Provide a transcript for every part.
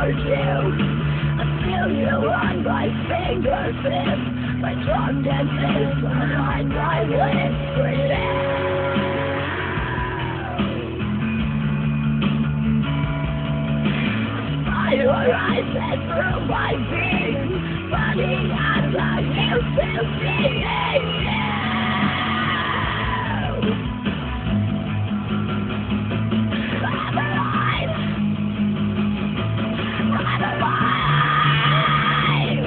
towards you. I feel you on my fingertips, my tongue and lips behind my lips for you. Your eyes and through my veins, funny as I used to see you. I'm alive. I'm alive.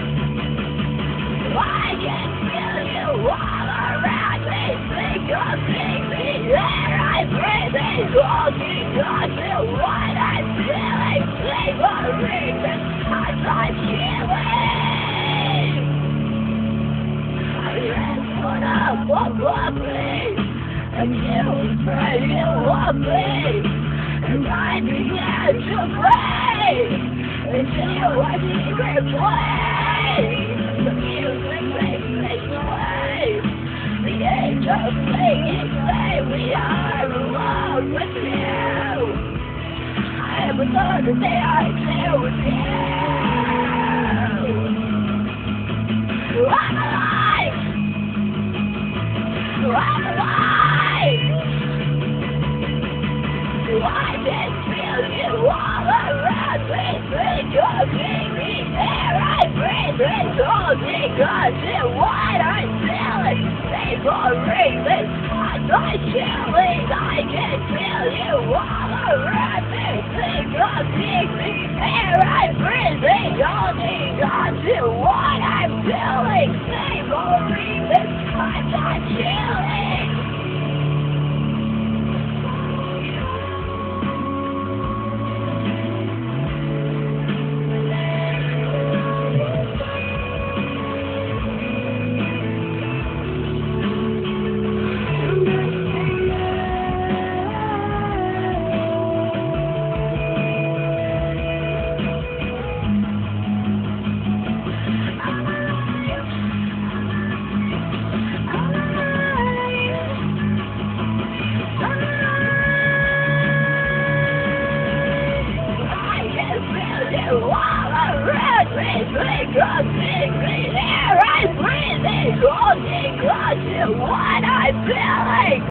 I can feel you all around me, think of me, the air I breathe is holding on to what I'm feeling, flavoring this touch I'm feeling. I ran put up above me, and you spread you of me, and I began to play into a secret place. The music makes me sway, the angels singing say we are alone with you. I was on the day I share with you. I'm alive. I'm alive. I can feel you all around me. Think of me, the air I breathe is holding on to what I'm feeling. Savoring this touch I'm chilling. I can feel you all around me. Think of me, the air I breathe is holding on to what I'm feeling. Savoring this touch I'm chilling.